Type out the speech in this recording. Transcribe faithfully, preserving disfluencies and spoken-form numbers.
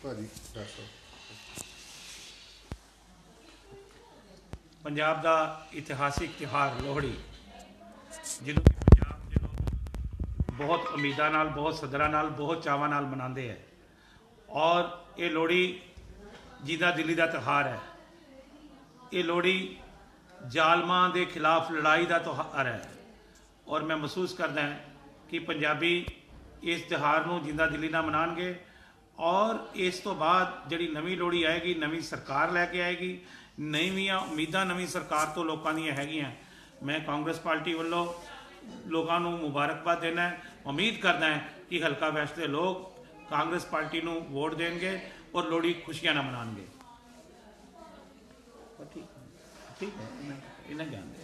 ਭਾਜੀ ਦੱਸੋ। पंजाब का इतिहासिक त्यौहार लोहड़ी जिन्हों पंजाब के लोग बहुत उम्मीदा नाल, बहुत सदरा नाल, बहुत चावां नाल मनाते हैं। और ये लोहड़ी जिंदा दिली का त्यौहार है। ये लोहड़ी जालमां के खिलाफ लड़ाई का त्यौहार है। और मैं महसूस करदा कि पंजाबी इस त्यौहार को जिंदा दिली नाल मनाएंगे। और इस तो बाद जिहड़ी नवीं लोहड़ी आएगी, नवीं सरकार लैके आएगी, नवीं उम्मीदां नवीं सरकार तो लोगों दी हैगियां। मैं कांग्रेस पार्टी वालों लोगों को मुबारकबाद देना है। उम्मीद करदा है कि हल्का वैस्ट के लोग कांग्रेस पार्टी को वोट देंगे और लोहड़ी खुशियां ना मनाएंगे। ठीक ठीक है, इन्हें ज्ञान